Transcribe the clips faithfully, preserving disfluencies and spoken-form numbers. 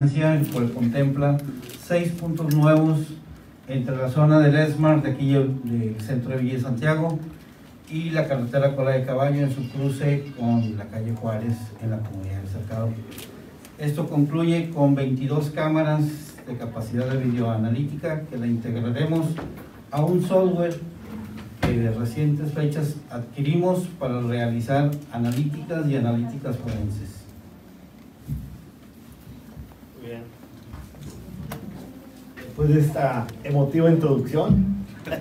el cual contempla seis puntos nuevos entre la zona del ESMAR de aquí del centro de Villa Santiago y la carretera Cola de Caballo en su cruce con la calle Juárez en la comunidad del Cercado. Esto concluye con veintidós cámaras de capacidad de videoanalítica que la integraremos a un software que de recientes fechas adquirimos para realizar analíticas y analíticas forenses. Bien. Después de esta emotiva introducción,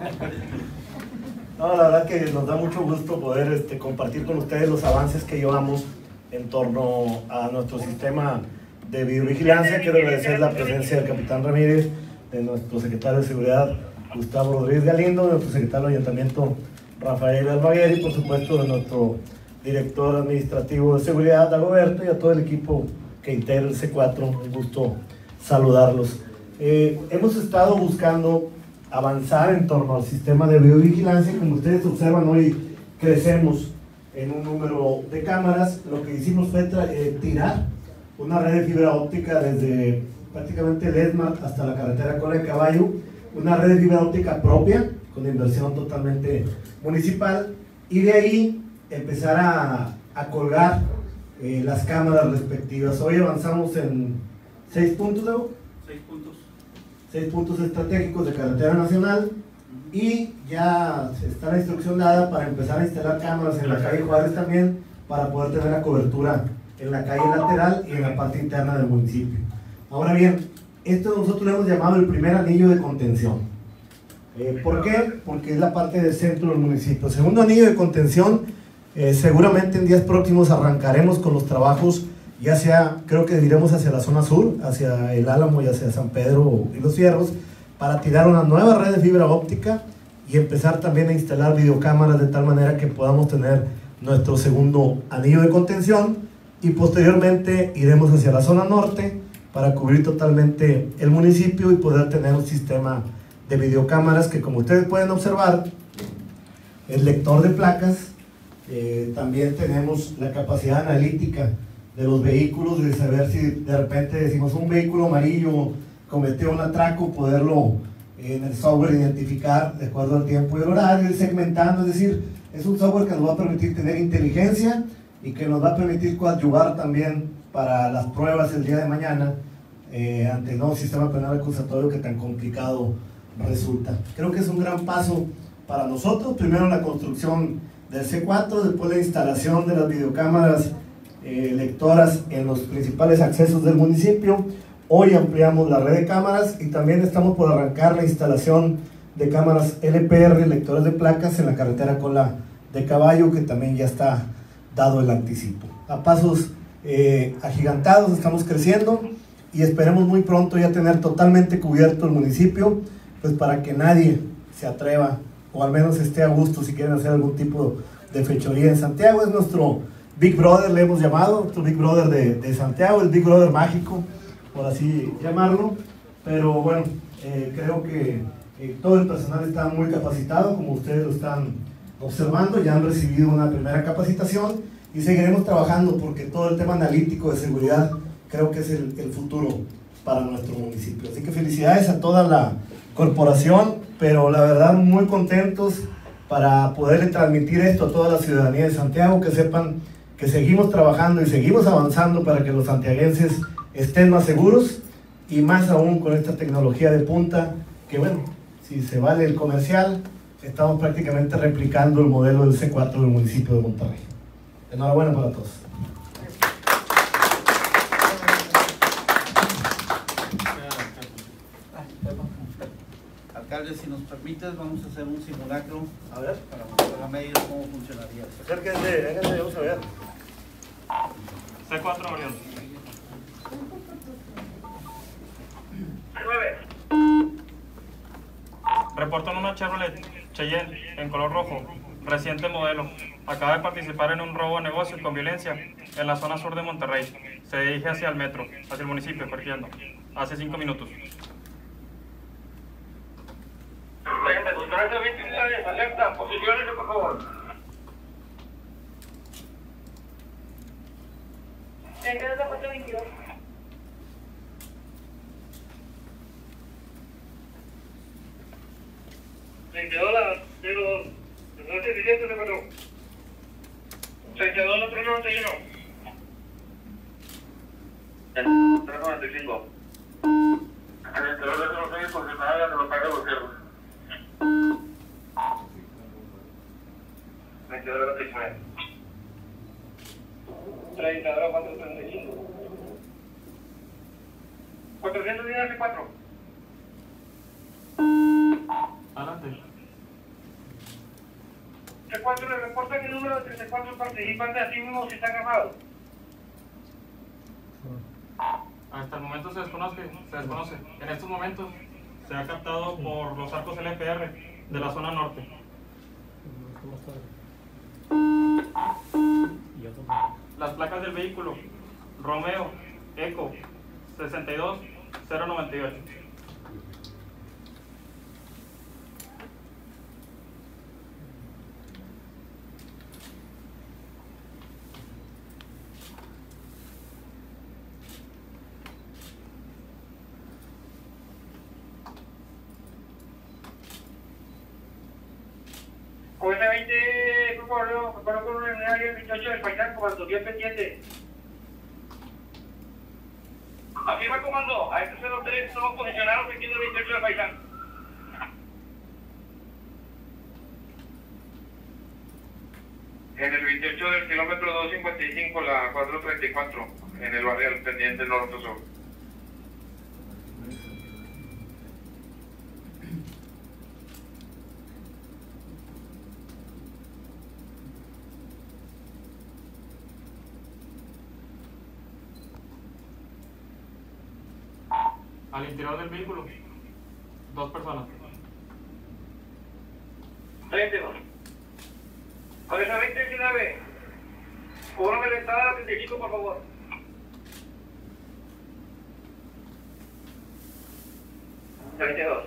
no, la verdad que nos da mucho gusto poder este, compartir con ustedes los avances que llevamos en torno a nuestro sistema de videovigilancia. Quiero agradecer la presencia del capitán Ramírez, de nuestro secretario de Seguridad Gustavo Rodríguez Galindo, de nuestro secretario de Ayuntamiento Rafael Almaguer y por supuesto de nuestro director administrativo de Seguridad Dagoberto y a todo el equipo que integra el C cuatro. Un gusto saludarlos. Eh, hemos estado buscando avanzar en torno al sistema de videovigilancia. Como ustedes observan, hoy crecemos en un número de cámaras. Lo que hicimos fue eh, tirar una red de fibra óptica desde prácticamente el ESMAR hasta la carretera Cola de Caballo, una red de fibra óptica propia con inversión totalmente municipal, y de ahí empezar a, a colgar eh, las cámaras respectivas. Hoy avanzamos en seis puntos, ¿no? Seis puntos. Seis puntos estratégicos de carretera nacional, y ya está la instrucción dada para empezar a instalar cámaras en la calle Juárez también, para poder tener la cobertura en la calle lateral y en la parte interna del municipio. Ahora bien, esto nosotros le hemos llamado el primer anillo de contención. Eh, ¿Por qué? Porque es la parte del centro del municipio. El segundo anillo de contención, eh, seguramente en días próximos arrancaremos con los trabajos, ya sea, creo que iremos hacia la zona sur, hacia el Álamo y hacia San Pedro y Los Fierros, para tirar una nueva red de fibra óptica y empezar también a instalar videocámaras de tal manera que podamos tener nuestro segundo anillo de contención, y posteriormente iremos hacia la zona norte para cubrir totalmente el municipio y poder tener un sistema de videocámaras que, como ustedes pueden observar, el lector de placas, eh, también tenemos la capacidad analítica de los vehículos, de saber si de repente decimos un vehículo amarillo cometió un atraco, poderlo eh, en el software identificar de acuerdo al tiempo y el horario, ir segmentando. Es decir, es un software que nos va a permitir tener inteligencia y que nos va a permitir coadyuvar también para las pruebas el día de mañana eh, ante el nuevo sistema penal acusatorio que tan complicado resulta. Creo que es un gran paso para nosotros. Primero la construcción del C cuatro, después la instalación de las videocámaras eh, lectoras en los principales accesos del municipio. Hoy ampliamos la red de cámaras y también estamos por arrancar la instalación de cámaras L P R, lectores de placas, en la carretera Cola de Caballo, que también ya está dado el anticipo. A pasos eh, agigantados estamos creciendo y esperemos muy pronto ya tener totalmente cubierto el municipio, pues para que nadie se atreva, o al menos esté a gusto si quieren hacer algún tipo de fechoría en Santiago. Es nuestro Big Brother, le hemos llamado, nuestro Big Brother de, de Santiago, el Big Brother mágico, por así llamarlo. Pero bueno, eh, creo que eh, todo el personal está muy capacitado, como ustedes lo están observando, ya han recibido una primera capacitación y seguiremos trabajando porque todo el tema analítico de seguridad creo que es el, el futuro para nuestro municipio. Así que felicidades a toda la corporación, pero la verdad muy contentos para poderle transmitir esto a toda la ciudadanía de Santiago, que sepan que seguimos trabajando y seguimos avanzando para que los santiaguenses estén más seguros, y más aún con esta tecnología de punta, que bueno, si se vale el comercial, estamos prácticamente replicando el modelo del C cuatro del municipio de Monterrey. Enhorabuena para todos. Alcalde, si nos permites, vamos a hacer un simulacro. A ver, para mostrar a medios cómo funcionaría. Acérquense, vénganse, vamos a ver. C cuatro, Orión. Reportan una Chevrolet Cheyenne en color rojo, reciente modelo. Acaba de participar en un robo de negocios con violencia en la zona sur de Monterrey. Se dirige hacia el metro, hacia el municipio, partiendo. Hace cinco minutos. Alerta, posiciónense por favor. ¿En qué es la cuatro veintidós? treinta y dos la cero dos. treinta y siete, cero cuatro. treinta y dos la tres noventa y uno. tres noventa y cinco. treinta y dos la cero seis, porque nada de los pagos los cierros. treinta y dos la treinta y nueve. treinta y dos la cuatrocientos treinta y cinco. cuatrocientos diez y cuatro. Adelante. ¿Qué cuatro le reportan el número de treinta y cuatro participantes así mismo si están grabados? Hasta el momento se desconoce, se desconoce. En estos momentos se ha captado por los arcos L P R de la zona norte. Las placas del vehículo: Romeo, Eco, sesenta y dos, cero noventa y ocho. Con ese veinte, por favor, me conozco con un área veintiocho del Paisán, comando diez pendiente. Afirma comando, a este cero tres somos posicionados aquí en el veintiocho del Paisán. En el veintiocho del kilómetro doscientos cincuenta y cinco, la cuatrocientos treinta y cuatro, en el barrial pendiente norte-sur. Al interior del vehículo, dos personas. treinta y dos. Con esa veinte diecinueve, cóbrame la entrada a la treinta y cinco, por favor. treinta y dos.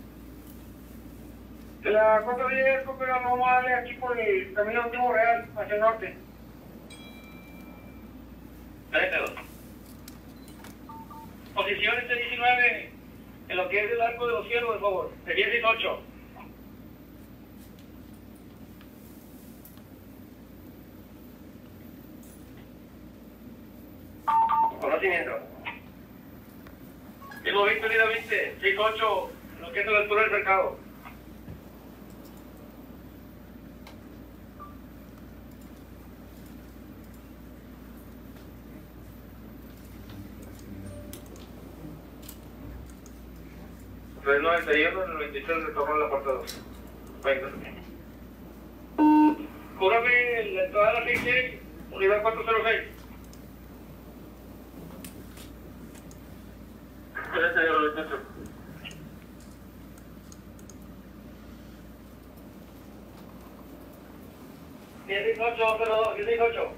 La cuatro diez, coopera, vamos a darle aquí por el camino Antiguo Real, hacia el norte. treinta y dos. Posición este diecinueve, en lo que es el arco de los cielos, por favor, de diez y ocho. Conocimiento. Mismo veinte, unidad veinte, seis ocho, en lo que es la altura del mercado. tres noventa y uno, en el veintitrés le tomó el apartado. Venga. Cúrame la entrada de la seis seis, unidad cuatro cero seis. Espérate, yo lo intento. dieciocho cero dos, dieciocho.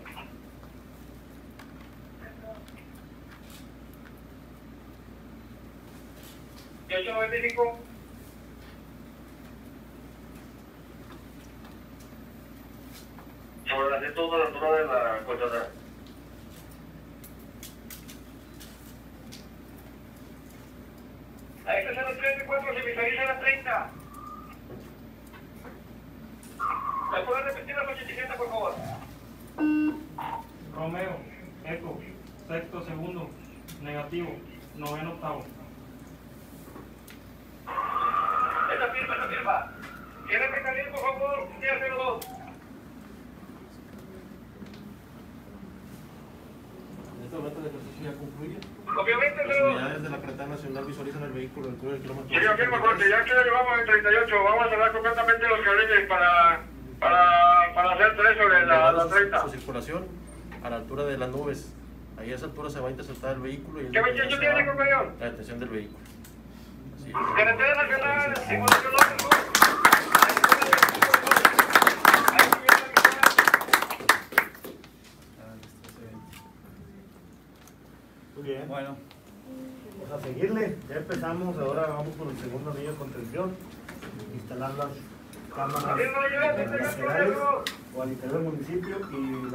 dieciocho noventa y cinco. Sobre la ciento uno, la altura de la colchonera. A este cero treinta y cuatro se visualiza la treinta. ¿Me pueden repetir las ochenta y siete, por favor? Romeo, Eco, sexto, segundo, negativo, noveno, octavo. Esta firma, esta firma. ¿Quiere recaliente, por favor? Día cero dos. En este momento el ejercicio ya concluye. Obviamente, Las cero dos. unidades de la carretera nacional visualizan el vehículo del del kilómetro. Sí, afirma, corte. Ya que le llevamos en treinta y ocho, vamos a cerrar completamente los carriles para, para, para hacer tres sobre la, la treinta. Su circulación a la altura de las nubes. Ahí a esa altura se va a interceptar el vehículo y es ¿Qué donde ya veintiocho se va tiene, compañero? la detención del vehículo. Así es. Carretera nacional, circulación norte. Muy bien. Bueno, Vamos a seguirle. Ya empezamos. Ahora vamos por el segundo anillo de contención. Instalar las cámaras laterales o al interior del municipio y la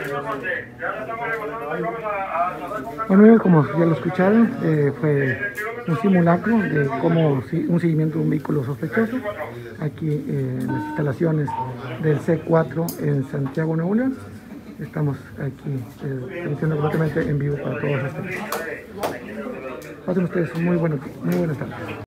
Bueno, amigos, como ya lo escucharon, eh, fue un simulacro de cómo si, un seguimiento de un vehículo sospechoso aquí eh, en las instalaciones del C cuatro en Santiago, Nuevo León. Estamos aquí eh, transmitiendo completamente en vivo para todos ustedes. Pasen ustedes muy buenas, muy buenas tardes.